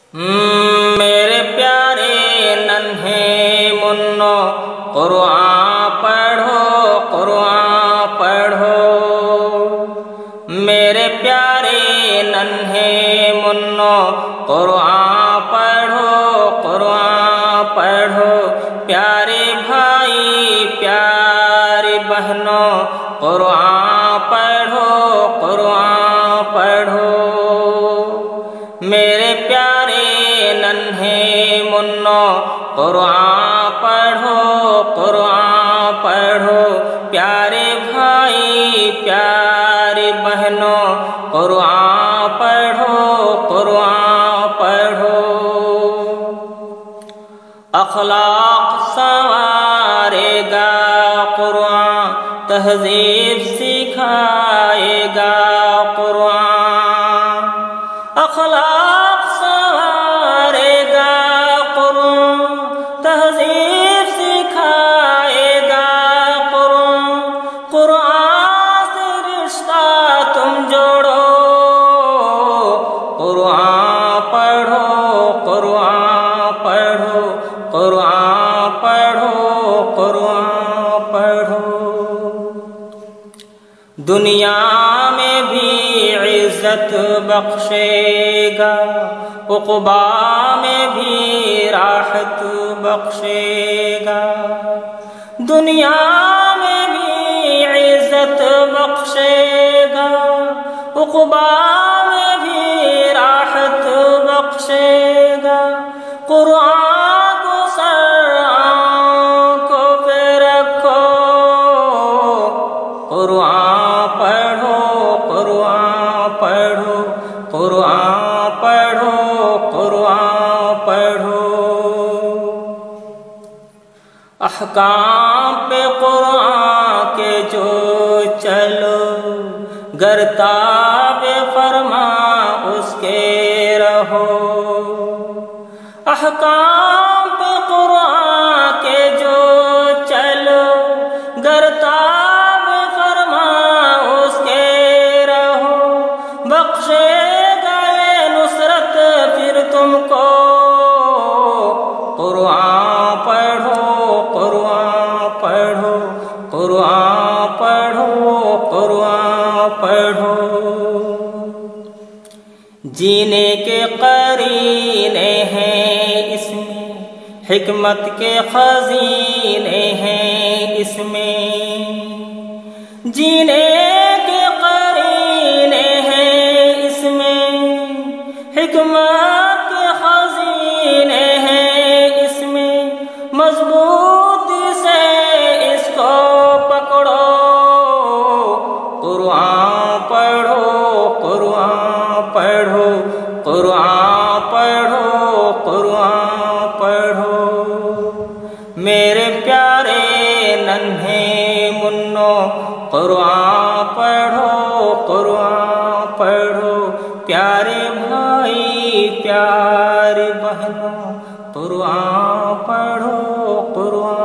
میرے پیارے ننھے منو قرآن پڑھو، قرآن پڑھو۔ میرے پیارے ننھے منو قرآن پڑھو، قرآن پڑھو۔ پیارے بھائی پیاری بہنوں قرآن پڑھو، قرآن پڑھو۔ میرے پیارے ننھے منو قرآن پڑھو، قرآن پڑھو۔ پیارے بھائی پیاری بہنوں قرآن پڑھو، قرآن پڑھو۔ اخلاق سنوارے گا قرآن، تہذیب سکھائے گا قرآن۔ اخلاق سنوارے گا قرآن، تہذیب سکھائے گا قرآن۔ قرآن سے رشتہ تم جوڑو، قرآن پڑھو، قرآن پڑھو، قرآن پڑھو، قرآن پڑھو۔ دنیا میں بھی عزت بخشے گا، عقبا میں بھی راحت بخشے گا۔ دنیا میں بھی عزت بخشے گا، عقبا میں بھی راحت بخشے گا۔ قرآن کو سر آنکھوں پہ رکھو، قرآن پڑھو، قرآن پڑھو، قرآن پڑھو، قرآن پڑھو۔ احکام پہ قرآن کے جو چلو، گر تابع فرما اس کے رہو۔ احکام پہ قرآن کے جو چلو، گر تابع فرما اس کے رہو۔ بخشے گا یہ نصرت پھر تم کو، قرآن پڑھو، قرآن پڑھو، قرآن پڑھو، قرآن پڑھو۔ جینے کے قرینے ہیں اس میں، حکمت کے خزینے ہیں اس میں۔ جینے کے قرینے ہیں اس میں، حکمت کے خزینے ہیں اس میں۔ مضبوطی سے اس کو پکڑو، قرآن پڑھو، قرآن پڑھو، قرآن پڑھو، قرآن پڑھو۔ میرے پیارے ننھے منو قرآن پڑھو، قرآن پڑھو۔ پیارے بھائی پیاری بہنوں قرآن پڑھو، قرآن